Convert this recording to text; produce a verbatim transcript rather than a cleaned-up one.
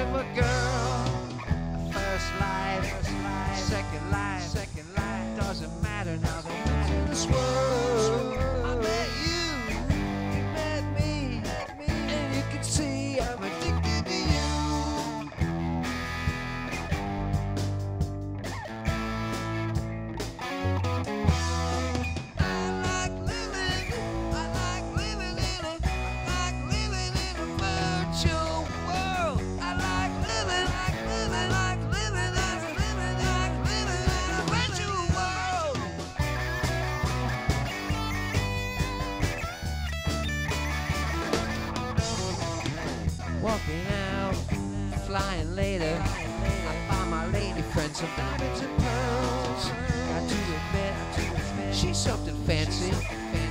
of a girl. First life, second life, second life, doesn't matter now. The matter in this world. I met you, you met me, and you can see I'm addicted to you. Walking out, flying later. I found my lady friend some diamonds and pearls. Got to admit, she's something fancy.